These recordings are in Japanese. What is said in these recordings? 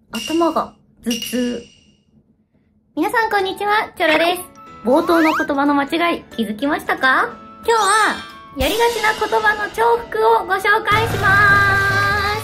頭が頭痛。皆さんこんにちは、チョロです。冒頭の言葉の間違い気づきましたか？今日はやりがちな言葉の重複をご紹介しまーす。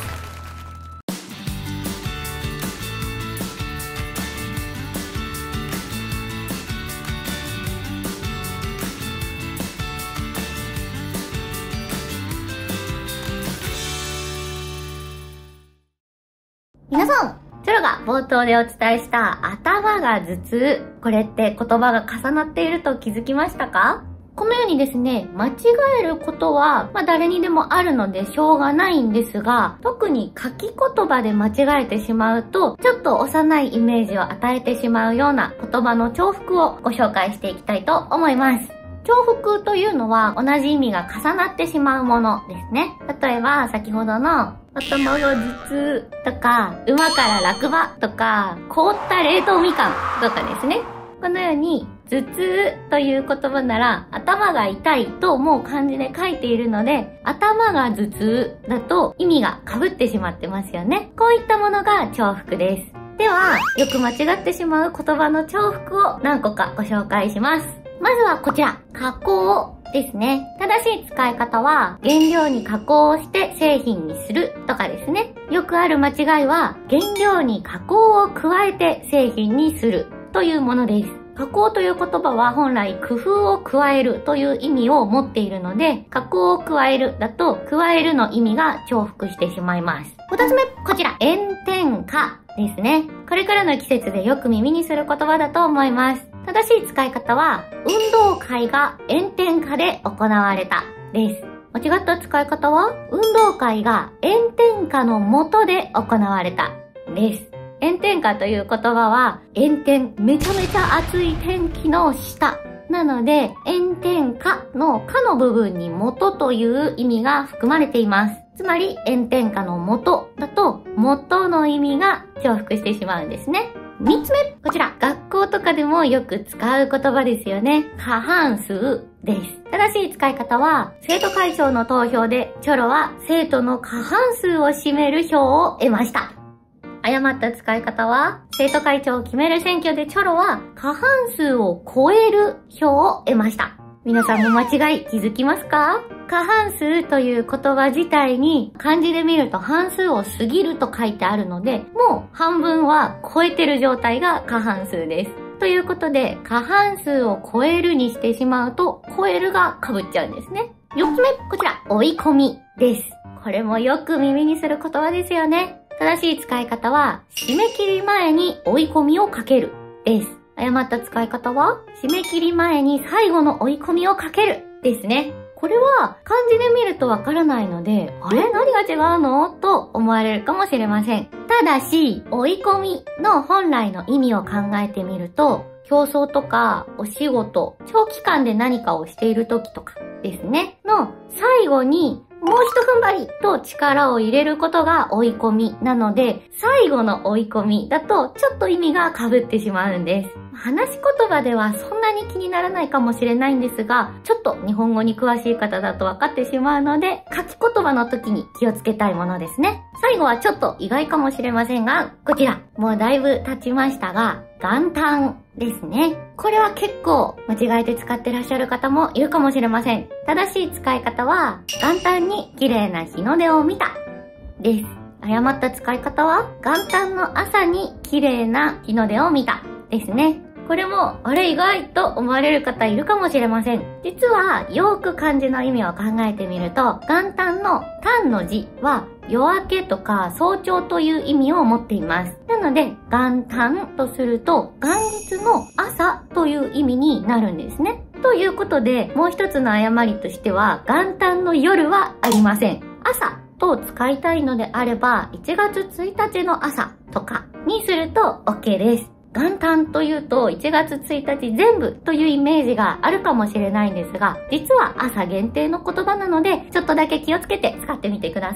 皆さん、チョロが冒頭でお伝えした頭が頭痛。これって言葉が重なっていると気づきましたか？このようにですね、間違えることは、誰にでもあるのでしょうがないんですが、特に書き言葉で間違えてしまうと、ちょっと幼いイメージを与えてしまうような言葉の重複をご紹介していきたいと思います。重複というのは同じ意味が重なってしまうものですね。例えば、先ほどの頭が頭痛とか、馬から落馬とか、凍った冷凍みかんとかですね。このように、頭痛という言葉なら、頭が痛いともう漢字で書いているので、頭が頭痛だと意味が被ってしまってますよね。こういったものが重複です。では、よく間違ってしまう言葉の重複を何個かご紹介します。まずはこちら、加工ですね。正しい使い方は、原料に加工をして製品にするとかですね。よくある間違いは、原料に加工を加えて製品にするというものです。加工という言葉は本来工夫を加えるという意味を持っているので、加工を加えるだと、加えるの意味が重複してしまいます。二つ目、こちら、炎天下ですね。これからの季節でよく耳にする言葉だと思います。正しい使い方は、運動会が炎天下で行われたです。間違った使い方は、運動会が炎天下の下で行われたです。炎天下という言葉は、炎天、めちゃめちゃ暑い天気の下。なので、炎天下の下の部分に元という意味が含まれています。つまり、炎天下の元だと、元の意味が重複してしまうんですね。三つ目、こちら、学校とかでもよく使う言葉ですよね。過半数です。正しい使い方は、生徒会長の投票で、チョロは生徒の過半数を占める票を得ました。誤った使い方は、生徒会長を決める選挙でチョロは過半数を超える票を得ました。皆さんも間違い気づきますか？過半数という言葉自体に漢字で見ると半数を過ぎると書いてあるので、もう半分は超えてる状態が過半数です。ということで、過半数を超えるにしてしまうと、超えるが被っちゃうんですね。四つ目、こちら、追い込みです。これもよく耳にする言葉ですよね。正しい使い方は、締め切り前に追い込みをかけるです。誤った使い方は、締め切り前に最後の追い込みをかけるですね。これは漢字で見るとわからないので、あれ？何が違うの？と思われるかもしれません。ただし、追い込みの本来の意味を考えてみると、競争とかお仕事、長期間で何かをしている時とかですね、の最後にもう一踏ん張りと力を入れることが追い込みなので、最後の追い込みだとちょっと意味が被ってしまうんです。話し言葉ではそんなに気にならないかもしれないんですが、ちょっと日本語に詳しい方だと分かってしまうので、書き言葉の時に気をつけたいものですね。最後はちょっと意外かもしれませんが、こちら、もうだいぶ経ちましたが、元旦ですね。これは結構間違えて使ってらっしゃる方もいるかもしれません。正しい使い方は、元旦に綺麗な日の出を見たです。誤った使い方は、元旦の朝に綺麗な日の出を見たですね。これも、あれ意外と思われる方いるかもしれません。実は、よく漢字の意味を考えてみると、元旦の旦の字は、夜明けとか早朝という意味を持っています。なので、元旦とすると、元日の朝という意味になるんですね。ということで、もう一つの誤りとしては、元旦の夜はありません。朝と使いたいのであれば、1月1日の朝とかにすると OK です。元旦というと1月1日全部というイメージがあるかもしれないんですが、実は朝限定の言葉なので、ちょっとだけ気をつけて使ってみてください。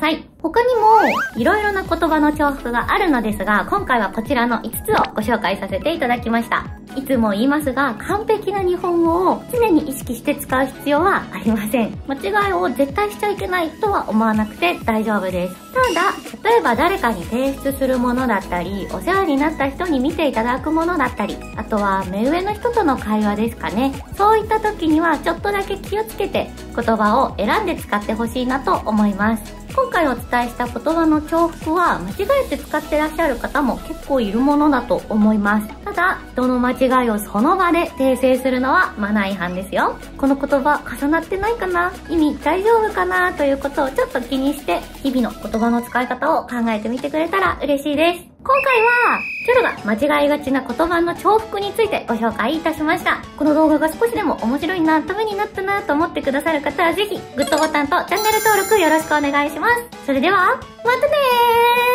他にも、いろいろな言葉の重複があるのですが、今回はこちらの5つをご紹介させていただきました。いつも言いますが、完璧な日本語を常に意識して使う必要はありません。間違いを絶対しちゃいけないとは思わなくて大丈夫です。ただ、例えば誰かに提出するものだったり、お世話になった人に見ていただくものだったり、あとは目上の人との会話ですかね。そういった時にはちょっとだけ気をつけて言葉を選んで使ってほしいなと思います。今回お伝えした言葉の重複は間違えて使ってらっしゃる方も結構いるものだと思います。ただ、人の間違いをその場で訂正するのはマナー違反ですよ。この言葉重なってないかな？意味大丈夫かな？ということをちょっと気にして日々の言葉の使い方を考えてみてくれたら嬉しいです。今回は、チョロが間違いがちな言葉の重複についてご紹介いたしました。この動画が少しでも面白いな、ためになったなと思ってくださる方はぜひ、グッドボタンとチャンネル登録よろしくお願いします。それでは、またねー！